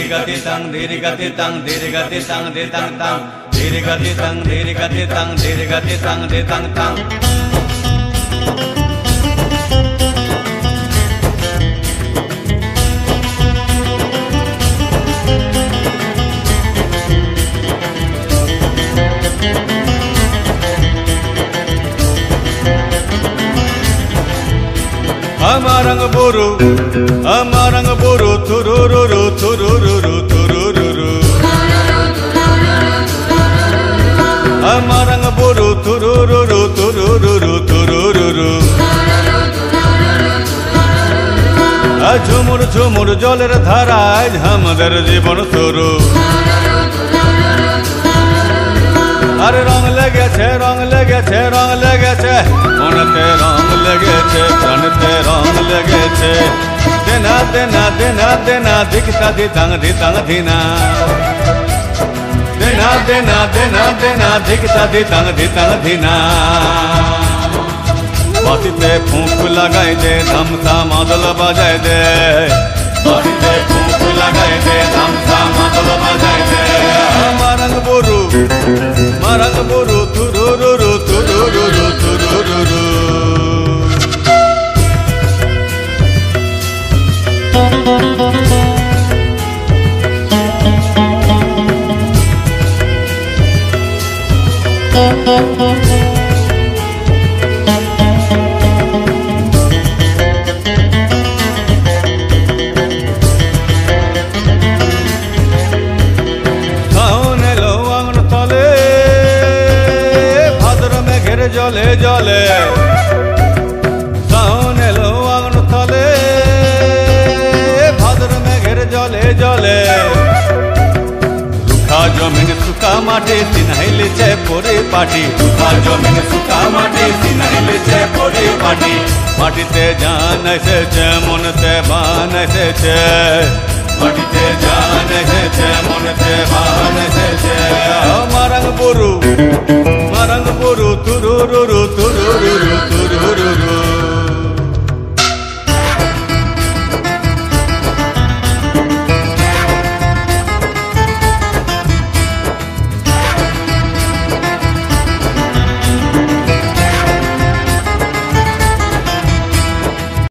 gati tang diri gati tang diri gati tang de tang tang diri gati tang diri gati tang diri gati tang de tang tang. Amarang boru, turururu, turururu, turururu. Amarang boru, turururu, turururu, turururu. ঝুমুর ঝুমুর জলের ধারায় আমাদের জীবন শুরু। আরে রং লেগেছে রং লেগেছে রং লেগেছে মনেতে রং লেগেছে প্রাণেতে রং লেগেছে দেনা দেনা দেনা দেনা দিকতা দিতাং দিতাং দিনা দেনা দেনা দেনা দেনা দিকতা দিতাং দিতাং দিনা বাতিতে ফুঁক লাগাই দে ধামসা মাদল বাজাই দে বাতিতে ফুঁক লাগাই দে ধামসা মাদল বাজাই দে মারং boru turururu turururu turururu. জলে জলে সাউন এলো আগুন তলে ভাদ্র মেঘের জলে জলে রুখা জমিন শুকা মাটি সিনাইলেছে পরিপাটি রুখা জমিন শুকা মাটি সিনাইলেছে পরিপাটি মাটিতে জান এসেছে মনেতে বান এসেছে মাটিতে জান এসেছে মনেতে বান এসেছে মারাং বরু